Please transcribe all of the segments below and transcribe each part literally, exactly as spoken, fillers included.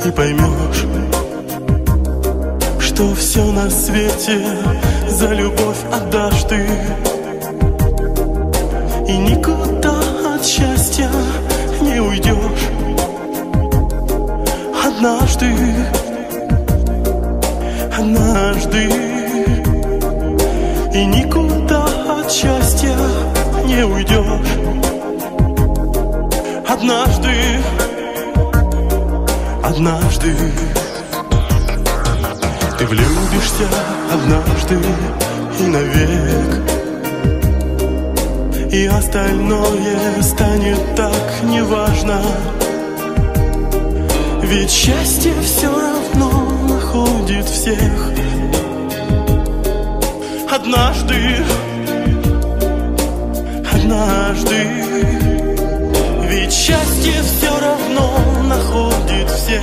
и поймешь, что все на свете за любовь отдашь ты. И никуда от счастья не уйдешь. Однажды, однажды, и никуда от счастья не уйдешь. Однажды, однажды ты влюбишься однажды и навек, и остальное станет так неважно. Ведь счастье все равно находит всех. Однажды, однажды, ведь счастье все равно находит всех.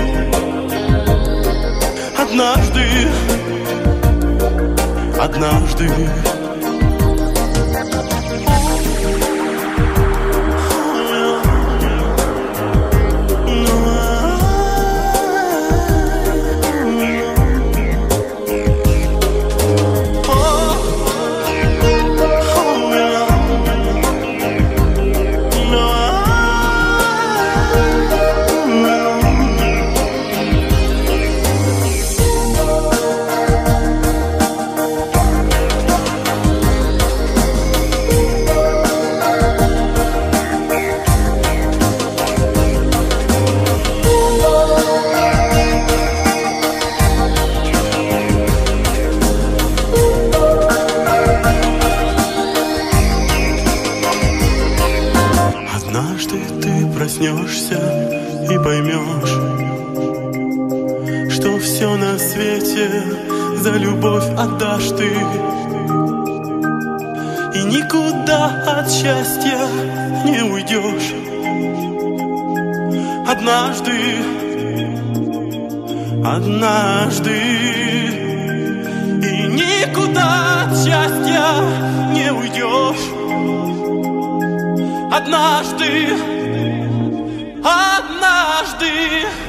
Однажды, однажды. Однажды ты проснешься и поймешь, что все на свете за любовь отдашь ты. И никуда от счастья не уйдешь. Однажды, однажды, и никуда от счастья не уйдешь. Однажды, однажды.